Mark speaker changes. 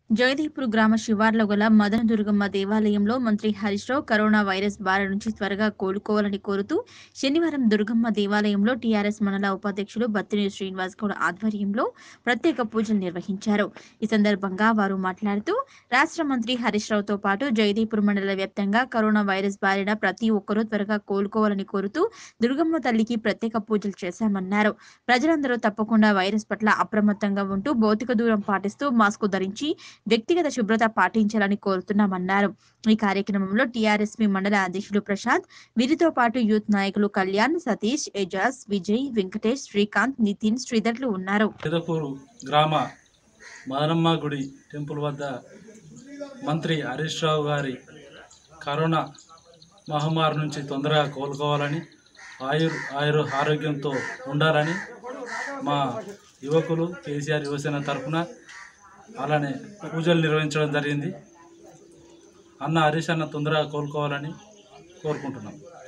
Speaker 1: జగదీపూర్ గ్రామ శివార్లో గల మదనదుర్గమ్మ దేవాలయంలో మంత్రి హరీష్ రావు కరోనా వైరస్ బారి నుంచి త్వరగా కోలుకోవాలని కోరుతూ శనివారం దుర్గమ్మ దేవాలయంలో టీఆర్ఎస్ మండల ఉపాధ్యక్షులు బత్తినేని శ్రీనివాస్ గౌడ్ ఆధ్వర్యంలో ప్రత్యేక పూజలు నిర్వహించారు. ఈ సందర్భంగా వారు మాట్లాడుతూ రాష్ట్ర మంత్రి హరీష్ రావుతో పాటు జగదీపూర్ మండల వ్యాప్తంగా కరోనా వైరస్ బారిన ప్రతి ఒక్కరూ త్వరగా కోలుకోవాలని కోరుతూ దుర్గమ్మ తల్లికి ప్రత్యేక పూజలు చేశామన్నారు. ప్రజలందరూ తప్పకుండా వైరస్ పట్ల అప్రమత్తంగా ఉంటూ భౌతిక దూరం పాటిస్తూ మాస్కు ధరించి వ్యక్తిగత శుభ్రత పాటించాలని కోరుతున్నామన్నారు. ఈ కార్యక్రమంలో టీఆర్ఎస్పీ మండల అధ్యక్షులు ప్రశాంత్, వీరితో పాటు యూత్ నాయకులు కళ్యాణ్, సతీష్, ఎజాజ్, విజయ్, వెంకటేష్, శ్రీకాంత్, నితిన్, శ్రీధర్లు ఉన్నారు.
Speaker 2: గ్రామ మారమ్మ గుడి టెంపుల్ వద్ద మంత్రి హరీష్ రావు గారి కరోనా మహమ్మారి నుంచి తొందరగా కోలుకోవాలని ఆరోగ్యంతో ఉండాలని మా యువకులు కేసీఆర్ యువసేన తరఫున అలానే పూజలు నిర్వహించడం జరిగింది. అన్న హరీష్ అన్న తొందరగా కోలుకోవాలని కోరుకుంటున్నాం.